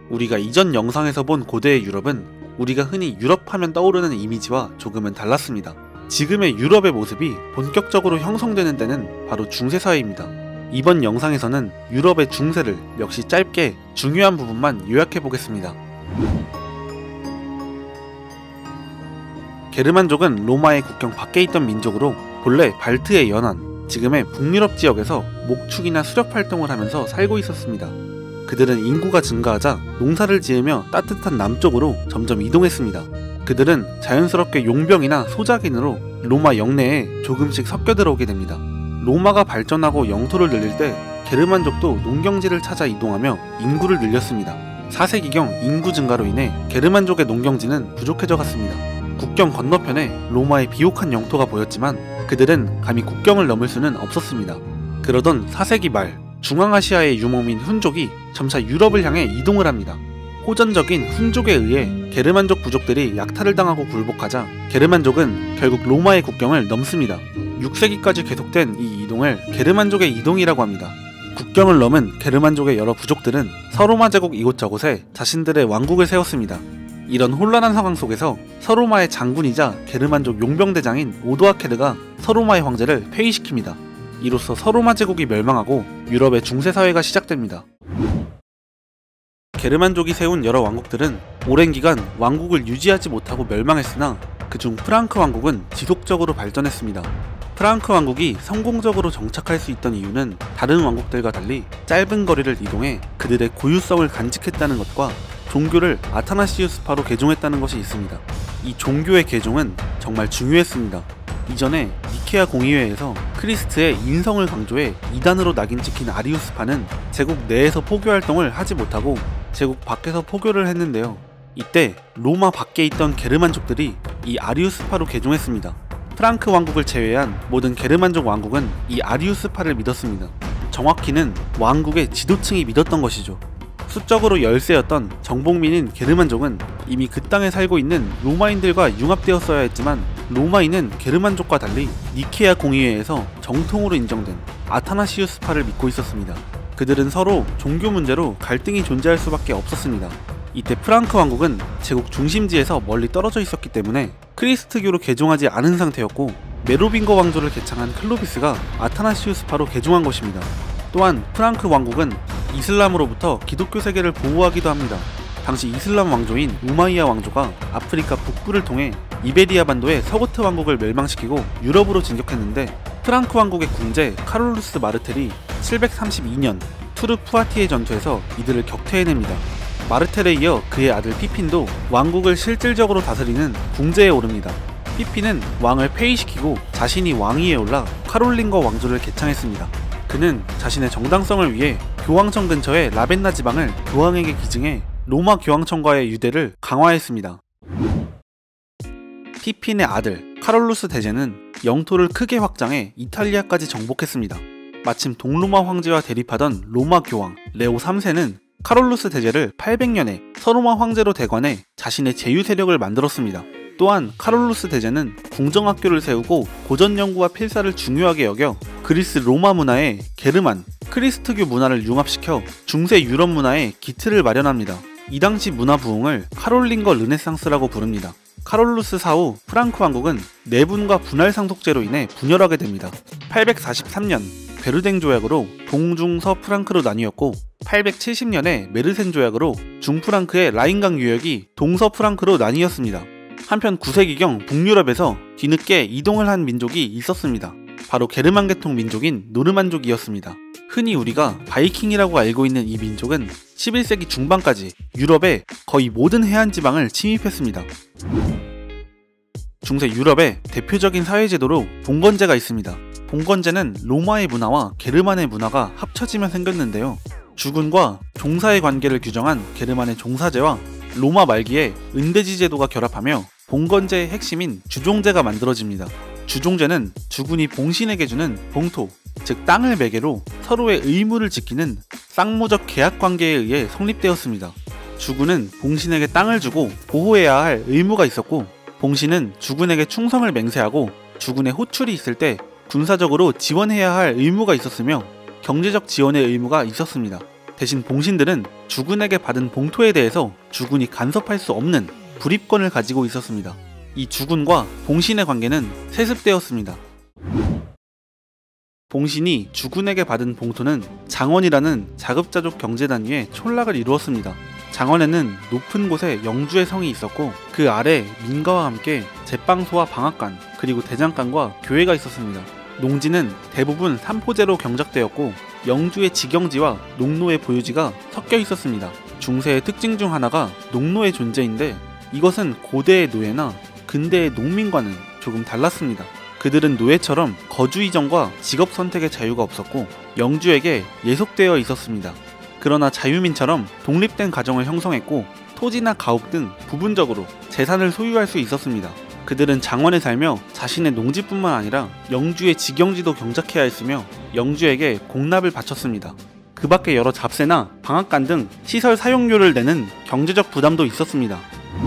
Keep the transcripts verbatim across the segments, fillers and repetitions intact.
우리가 이전 영상에서 본 고대의 유럽은 우리가 흔히 유럽하면 떠오르는 이미지와 조금은 달랐습니다. 지금의 유럽의 모습이 본격적으로 형성되는 데는 바로 중세사회입니다. 이번 영상에서는 유럽의 중세를 역시 짧게 중요한 부분만 요약해보겠습니다. 게르만족은 로마의 국경 밖에 있던 민족으로 본래 발트의 연안, 지금의 북유럽 지역에서 목축이나 수렵 활동을 하면서 살고 있었습니다. 그들은 인구가 증가하자 농사를 지으며 따뜻한 남쪽으로 점점 이동했습니다. 그들은 자연스럽게 용병이나 소작인으로 로마 영내에 조금씩 섞여 들어오게 됩니다. 로마가 발전하고 영토를 늘릴 때 게르만족도 농경지를 찾아 이동하며 인구를 늘렸습니다. 사 세기경 인구 증가로 인해 게르만족의 농경지는 부족해져 갔습니다. 국경 건너편에 로마의 비옥한 영토가 보였지만 그들은 감히 국경을 넘을 수는 없었습니다. 그러던 사 세기 말 중앙아시아의 유목민 훈족이 점차 유럽을 향해 이동을 합니다. 호전적인 훈족에 의해 게르만족 부족들이 약탈을 당하고 굴복하자 게르만족은 결국 로마의 국경을 넘습니다. 육 세기까지 계속된 이 이동을 게르만족의 이동이라고 합니다. 국경을 넘은 게르만족의 여러 부족들은 서로마 제국 이곳저곳에 자신들의 왕국을 세웠습니다. 이런 혼란한 상황 속에서 서로마의 장군이자 게르만족 용병대장인 오도아케르가 서로마의 황제를 폐위시킵니다. 이로써 서로마 제국이 멸망하고 유럽의 중세사회가 시작됩니다. 게르만족이 세운 여러 왕국들은 오랜 기간 왕국을 유지하지 못하고 멸망했으나 그중 프랑크 왕국은 지속적으로 발전했습니다. 프랑크 왕국이 성공적으로 정착할 수 있던 이유는 다른 왕국들과 달리 짧은 거리를 이동해 그들의 고유성을 간직했다는 것과 종교를 아타나시우스파로 개종했다는 것이 있습니다. 이 종교의 개종은 정말 중요했습니다. 이전에 니케아 공의회에서 크리스트의 인성을 강조해 이단으로 낙인 찍힌 아리우스파는 제국 내에서 포교 활동을 하지 못하고 제국 밖에서 포교를 했는데요. 이때 로마 밖에 있던 게르만족들이 이 아리우스파로 개종했습니다. 프랑크 왕국을 제외한 모든 게르만족 왕국은 이 아리우스파를 믿었습니다. 정확히는 왕국의 지도층이 믿었던 것이죠. 수적으로 열세였던 정복민인 게르만족은 이미 그 땅에 살고 있는 로마인들과 융합되었어야 했지만 로마인은 게르만족과 달리 니케아 공의회에서 정통으로 인정된 아타나시우스파를 믿고 있었습니다. 그들은 서로 종교 문제로 갈등이 존재할 수밖에 없었습니다. 이때 프랑크 왕국은 제국 중심지에서 멀리 떨어져 있었기 때문에 크리스트교로 개종하지 않은 상태였고 메로빙거 왕조를 개창한 클로비스가 아타나시우스파로 개종한 것입니다. 또한 프랑크 왕국은 이슬람으로부터 기독교 세계를 보호하기도 합니다. 당시 이슬람 왕조인 우마이야 왕조가 아프리카 북부를 통해 이베리아 반도의 서고트 왕국을 멸망시키고 유럽으로 진격했는데 프랑크 왕국의 궁제 카롤루스 마르텔이 칠백삼십이 년 투르 푸아티에 전투에서 이들을 격퇴해냅니다. 마르텔에 이어 그의 아들 피핀도 왕국을 실질적으로 다스리는 궁제에 오릅니다. 피핀은 왕을 폐위시키고 자신이 왕위에 올라 카롤링거 왕조를 개창했습니다. 그는 자신의 정당성을 위해 교황청 근처의 라벤나 지방을 교황에게 기증해 로마 교황청과의 유대를 강화했습니다. 피핀의 아들 카롤루스 대제는 영토를 크게 확장해 이탈리아까지 정복했습니다. 마침 동로마 황제와 대립하던 로마 교황 레오 삼 세는 카롤루스 대제를 팔백 년에 서로마 황제로 대관해 자신의 제휴 세력을 만들었습니다. 또한 카롤루스 대제는 궁정학교를 세우고 고전 연구와 필사를 중요하게 여겨 그리스 로마 문화에 게르만, 크리스트교 문화를 융합시켜 중세 유럽 문화에 기틀을 마련합니다. 이 당시 문화 부흥을 카롤링거 르네상스라고 부릅니다. 카롤루스 사후 프랑크 왕국은 내분과 분할 상속제로 인해 분열하게 됩니다. 팔백사십삼 년 베르댕 조약으로 동중서 프랑크로 나뉘었고 팔백칠십 년에 메르센 조약으로 중프랑크의 라인강 유역이 동서 프랑크로 나뉘었습니다. 한편 구 세기경 북유럽에서 뒤늦게 이동을 한 민족이 있었습니다. 바로 게르만 계통 민족인 노르만족이었습니다. 흔히 우리가 바이킹이라고 알고 있는 이 민족은 십일 세기 중반까지 유럽의 거의 모든 해안 지방을 침입했습니다. 중세 유럽의 대표적인 사회제도로 봉건제가 있습니다. 봉건제는 로마의 문화와 게르만의 문화가 합쳐지며 생겼는데요. 주군과 종사의 관계를 규정한 게르만의 종사제와 로마 말기에 은대지 제도가 결합하며 봉건제의 핵심인 주종제가 만들어집니다. 주종제는 주군이 봉신에게 주는 봉토, 즉 땅을 매개로 서로의 의무를 지키는 쌍무적 계약 관계에 의해 성립되었습니다. 주군은 봉신에게 땅을 주고 보호해야 할 의무가 있었고 봉신은 주군에게 충성을 맹세하고 주군의 호출이 있을 때 군사적으로 지원해야 할 의무가 있었으며 경제적 지원의 의무가 있었습니다. 대신 봉신들은 주군에게 받은 봉토에 대해서 주군이 간섭할 수 없는 불입권을 가지고 있었습니다. 이 주군과 봉신의 관계는 세습되었습니다. 봉신이 주군에게 받은 봉토는 장원이라는 자급자족 경제단위의 촌락을 이루었습니다. 장원에는 높은 곳에 영주의 성이 있었고 그 아래 민가와 함께 제빵소와 방앗간 그리고 대장간과 교회가 있었습니다. 농지는 대부분 삼포제로 경작되었고 영주의 직영지와 농노의 보유지가 섞여 있었습니다. 중세의 특징 중 하나가 농노의 존재인데 이것은 고대의 노예나 근대의 농민과는 조금 달랐습니다. 그들은 노예처럼 거주 이전과 직업 선택의 자유가 없었고 영주에게 예속되어 있었습니다. 그러나 자유민처럼 독립된 가정을 형성했고 토지나 가옥 등 부분적으로 재산을 소유할 수 있었습니다. 그들은 장원에 살며 자신의 농지뿐만 아니라 영주의 직영지도 경작해야 했으며 영주에게 공납을 바쳤습니다. 그 밖에 여러 잡세나 방앗간 등 시설 사용료를 내는 경제적 부담도 있었습니다.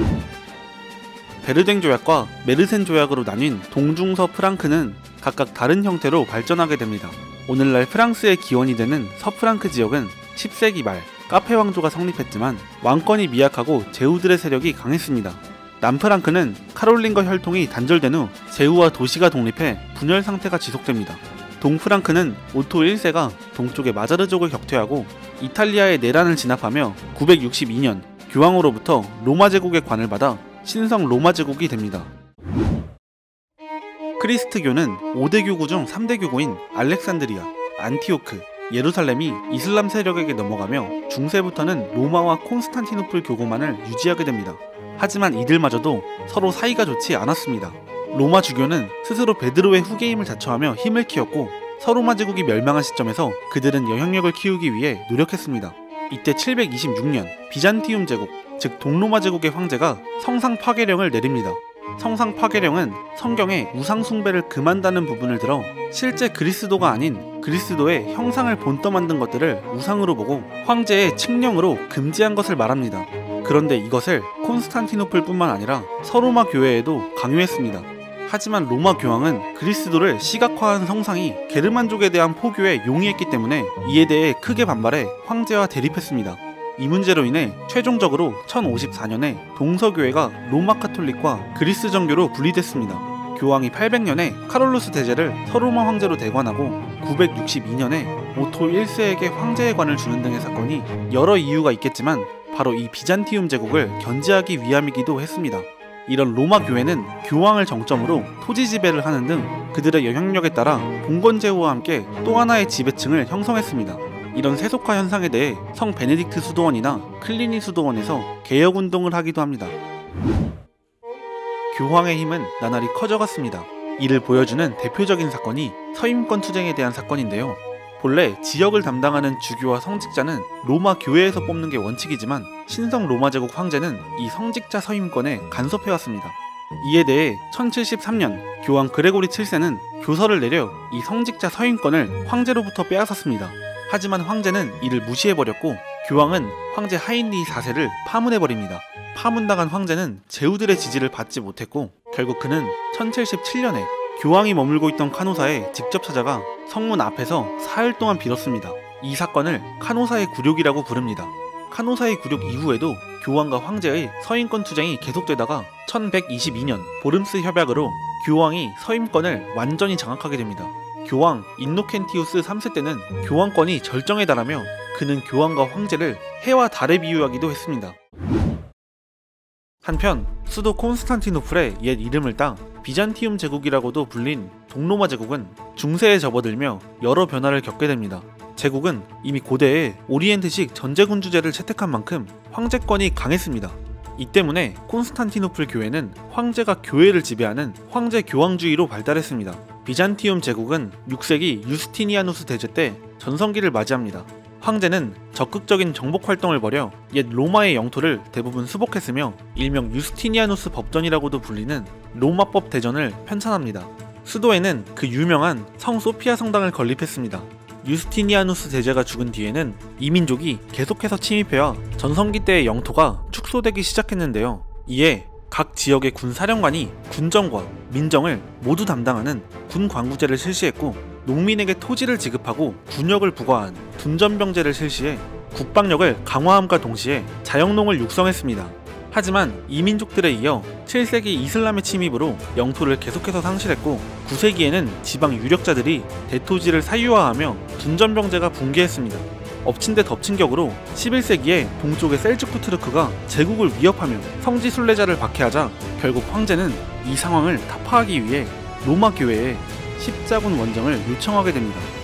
베르댕 조약과 메르센 조약으로 나뉜 동중서 프랑크는 각각 다른 형태로 발전하게 됩니다. 오늘날 프랑스의 기원이 되는 서프랑크 지역은 십 세기 말 카페 왕조가 성립했지만 왕권이 미약하고 제후들의 세력이 강했습니다. 남프랑크는 카롤린과 혈통이 단절된 후 제후와 도시가 독립해 분열 상태가 지속됩니다. 동프랑크는 오토 일 세가 동쪽의 마자르족을 격퇴하고 이탈리아의 내란을 진압하며 구백육십이 년 교황으로부터 로마 제국의 관을 받아 신성 로마 제국이 됩니다. 크리스트교는 오 대 교구 중 삼 대 교구인 알렉산드리아, 안티오크, 예루살렘이 이슬람 세력에게 넘어가며 중세부터는 로마와 콘스탄티노플 교구만을 유지하게 됩니다. 하지만 이들마저도 서로 사이가 좋지 않았습니다. 로마 주교는 스스로 베드로의 후계임을 자처하며 힘을 키웠고 서로마 제국이 멸망한 시점에서 그들은 영향력을 키우기 위해 노력했습니다. 이때 칠백이십육 년 비잔티움 제국, 즉 동로마 제국의 황제가 성상 파괴령을 내립니다. 성상 파괴령은 성경에 우상 숭배를 금한다는 부분을 들어 실제 그리스도가 아닌 그리스도의 형상을 본떠 만든 것들을 우상으로 보고 황제의 칙령으로 금지한 것을 말합니다. 그런데 이것을 콘스탄티노플 뿐만 아니라 서로마 교회에도 강요했습니다. 하지만 로마 교황은 그리스도를 시각화한 성상이 게르만족에 대한 포교에 용이했기 때문에 이에 대해 크게 반발해 황제와 대립했습니다. 이 문제로 인해 최종적으로 천오십사 년에 동서교회가 로마 카톨릭과 그리스 정교로 분리됐습니다. 교황이 팔백 년에 카롤루스 대제를 서로마 황제로 대관하고 구백육십이 년에 오토 일 세에게 황제의 관을 주는 등의 사건이 여러 이유가 있겠지만 바로 이 비잔티움 제국을 견제하기 위함이기도 했습니다. 이런 로마 교회는 교황을 정점으로 토지 지배를 하는 등 그들의 영향력에 따라 봉건제후와 함께 또 하나의 지배층을 형성했습니다. 이런 세속화 현상에 대해 성 베네딕트 수도원이나 클리니 수도원에서 개혁운동을 하기도 합니다. 교황의 힘은 나날이 커져갔습니다. 이를 보여주는 대표적인 사건이 서임권 투쟁에 대한 사건인데요. 본래 지역을 담당하는 주교와 성직자는 로마 교회에서 뽑는 게 원칙이지만 신성 로마 제국 황제는 이 성직자 서임권에 간섭해왔습니다. 이에 대해 천칠십삼 년 교황 그레고리 칠 세는 교서를 내려 이 성직자 서임권을 황제로부터 빼앗았습니다. 하지만 황제는 이를 무시해버렸고 교황은 황제 하인리 사 세를 파문해버립니다. 파문당한 황제는 제후들의 지지를 받지 못했고 결국 그는 천칠십칠 년에 교황이 머물고 있던 카노사에 직접 찾아가 성문 앞에서 사흘 동안 빌었습니다. 이 사건을 카노사의 굴욕이라고 부릅니다. 카노사의 굴욕 이후에도 교황과 황제의 서임권 투쟁이 계속되다가 천백이십이 년 보름스 협약으로 교황이 서임권을 완전히 장악하게 됩니다. 교황 인노켄티우스 삼 세 때는 교황권이 절정에 달하며 그는 교황과 황제를 해와 달에 비유하기도 했습니다. 한편 수도 콘스탄티노플의 옛 이름을 따 비잔티움 제국이라고도 불린 동로마 제국은 중세에 접어들며 여러 변화를 겪게 됩니다. 제국은 이미 고대에 오리엔트식 전제군주제를 채택한 만큼 황제권이 강했습니다. 이 때문에 콘스탄티노플 교회는 황제가 교회를 지배하는 황제 교황주의로 발달했습니다. 비잔티움 제국은 육 세기 유스티니아누스 대제 때 전성기를 맞이합니다. 황제는 적극적인 정복 활동을 벌여 옛 로마의 영토를 대부분 수복했으며 일명 유스티니아누스 법전이라고도 불리는 로마법 대전을 편찬합니다. 수도에는 그 유명한 성 소피아 성당을 건립했습니다. 유스티니아누스 대제가 죽은 뒤에는 이민족이 계속해서 침입해와 전성기 때의 영토가 축소되기 시작했는데요. 이에 각 지역의 군사령관이 군정과 민정을 모두 담당하는 군관구제를 실시했고 농민에게 토지를 지급하고 군역을 부과한 둔전병제를 실시해 국방력을 강화함과 동시에 자영농을 육성했습니다. 하지만 이 민족들에 이어 칠 세기 이슬람의 침입으로 영토를 계속해서 상실했고 구 세기에는 지방 유력자들이 대토지를 사유화하며 둔전병제가 붕괴했습니다. 엎친 데 덮친 격으로 십일 세기에 동쪽의 셀주크 투르크가 제국을 위협하며 성지 순례자를 박해하자 결국 황제는 이 상황을 타파하기 위해 로마 교회에 십자군 원정을 요청하게 됩니다.